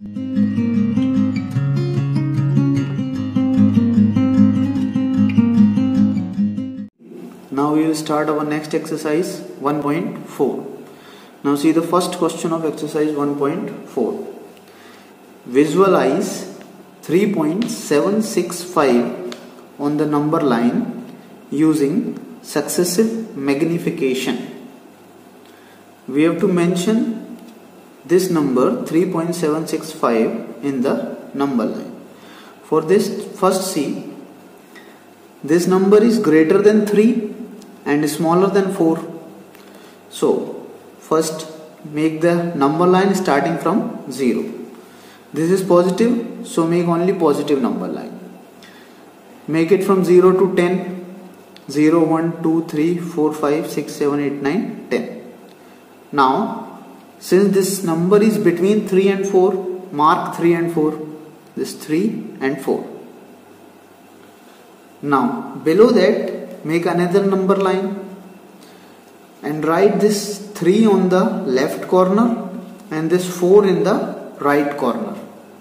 Now we will start our next exercise 1.4. Now see the first question of exercise 1.4. Visualize 3.765 on the number line using successive magnification. We have to mention this number 3.765 in the number line. For this, first see, this number is greater than 3 and smaller than 4. So first make the number line starting from 0. This is positive, so make only positive number line. Make it from 0 to 10. 0, 1, 2, 3, 4, 5, 6, 7, 8, 9, 10. Now since this number is between 3 and 4, mark 3 and 4. This 3 and 4. Now below that make another number line and write this 3 on the left corner and this 4 in the right corner.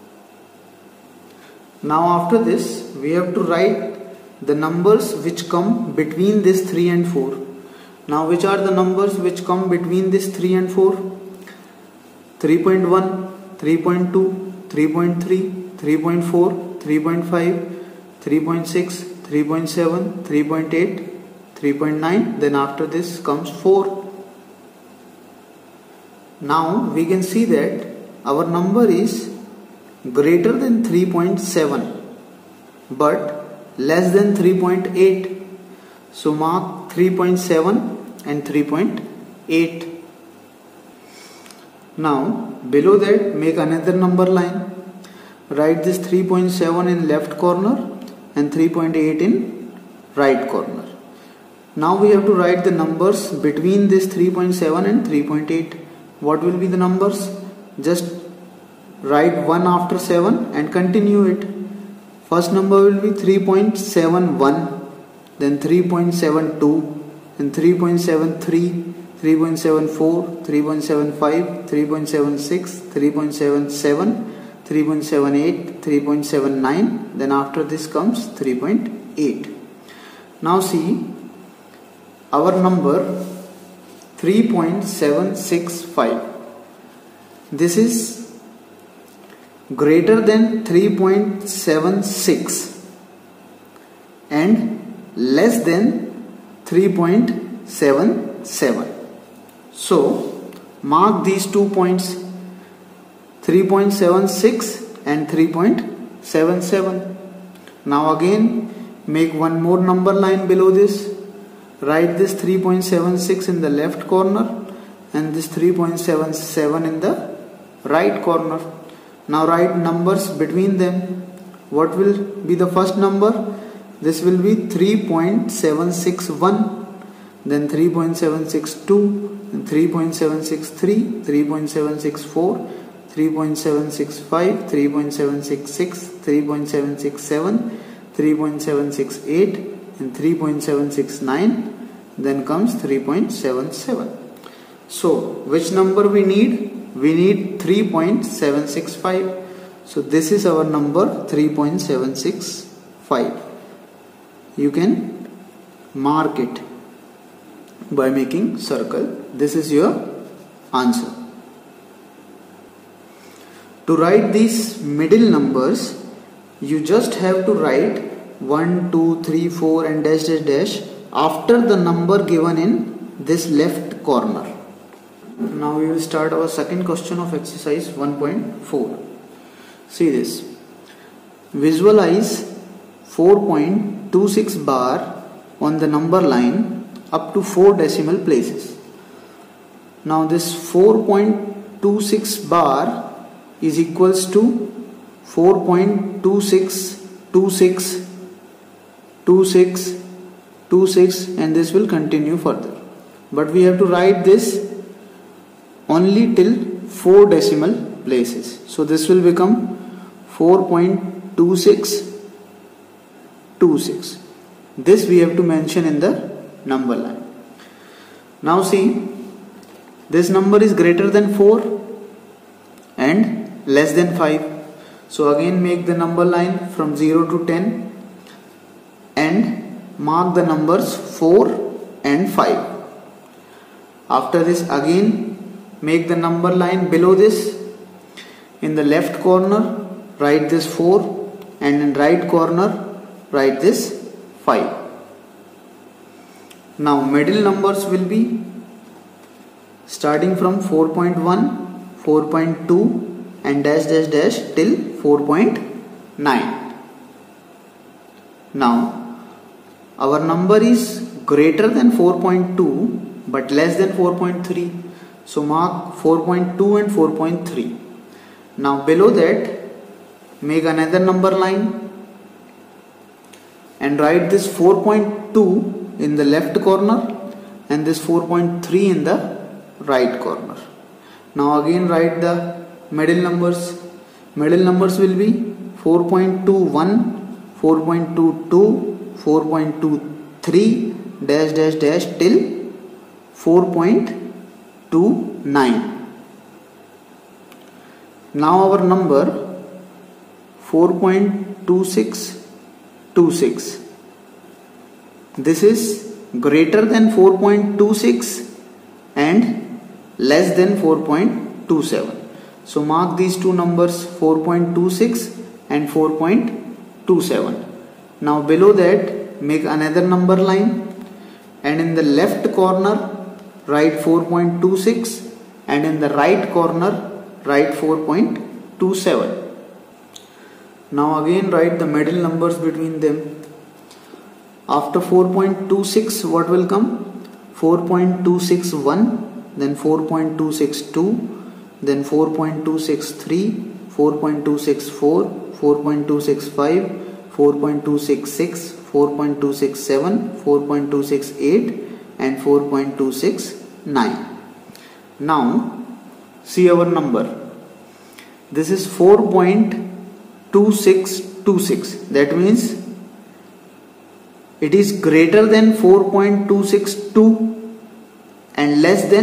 Now after this we have to write the numbers which come between this 3 and 4. Now which are the numbers which come between this 3 and 4? 3.1, 3.2, 3.3, 3.4, 3.5, 3.6, 3.7, 3.8, 3.9, then after this comes 4. Now we can see that our number is greater than 3.7 but less than 3.8. So mark 3.7 and 3.8. Now below that make another number line. Write this 3.7 in left corner and 3.8 in right corner. Now we have to write the numbers between this 3.7 and 3.8. What will be the numbers? Just write 1 after 7 and continue it. First number will be 3.71, then 3.72, then 3.73, 3.74, 3.75, 3.76, 3.77, 3.78, 3.79, then after this comes 3.8. Now see our number 3.765. This is greater than 3.76 and less than 3.77. So mark these 2 points, 3.76 and 3.77. Now again make one more number line below this. Write this 3.76 in the left corner and this 3.77 in the right corner. Now write numbers between them. What will be the first number? This will be 3.761, then 3.762, then 3.763, 3.764, 3.765, 3.766, 3.767, 3.768 and 3.769, then comes 3.77. So which number we need? We need 3.765. So this is our number 3.765. You can mark it by making circle. This is your answer. To write these middle numbers, you just have to write 1, 2, 3, 4 and dash dash dash after the number given in this left corner. Now we will start our second question of exercise 1.4. See this. Visualize 4.26 bar on the number line up to 4 decimal places. Now this 4.26 bar is equals to 4.26262626 and this will continue further. But we have to write this only till 4 decimal places. So this will become 4.2626. This we have to mention in the number line. Now see, this number is greater than 4 and less than 5. So again make the number line from 0 to 10 and mark the numbers 4 and 5. After this again make the number line below this. In the left corner write this 4 and in right corner write this 5. Now middle numbers will be starting from 4.1, 4.2 and dash dash dash till 4.9. Now our number is greater than 4.2 but less than 4.3. So mark 4.2 and 4.3. Now below that make another number line and write this 4.2 in the left corner and this 4.3 in the right corner. Now again write the middle numbers. Middle numbers will be 4.21, 4.22, 4.23 dash dash dash till 4.29. Now our number 4.2626. This is greater than 4.26 and less than 4.27. So mark these two numbers 4.26 and 4.27. Now below that make another number line and in the left corner write 4.26 and in the right corner write 4.27. Now again write the middle numbers between them. After 4.26 what will come? 4.261, then 4.262, then 4.263, 4.264, 4.265, 4.266, 4.267, 4.268 and 4.269. Now see our number. This is 4.2626. That means it is greater than 4.262 and less than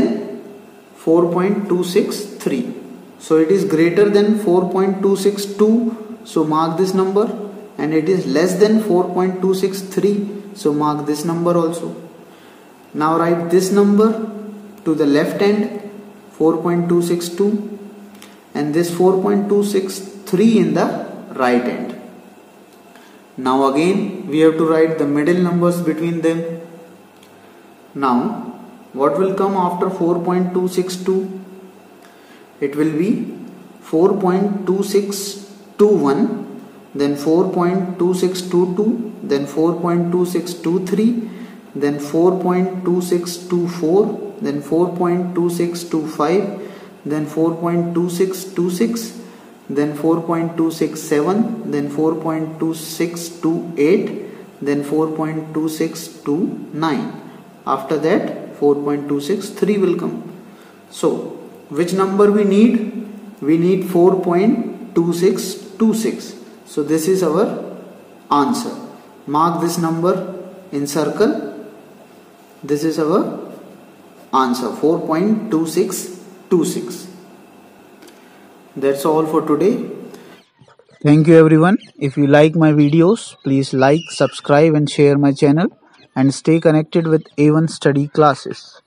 4.263. So it is greater than 4.262. So mark this number, and it is less than 4.263. So mark this number also. Now write this number to the left end 4.262 and this 4.263 in the right end. Now again we have to write the middle numbers between them. Now what will come after 4.262? It will be 4.2621, then 4.2622, then 4.2623, then 4.2624, then 4.2625, then 4.2626, then 4.267, then 4.2628, then 4.2629. After that 4.263 will come. So which number we need? We need 4.2626. So this is our answer. Mark this number in circle. This is our answer, 4.2626. That's all for today. Thank you everyone. If you like my videos, please like, subscribe and share my channel and stay connected with A1 study classes.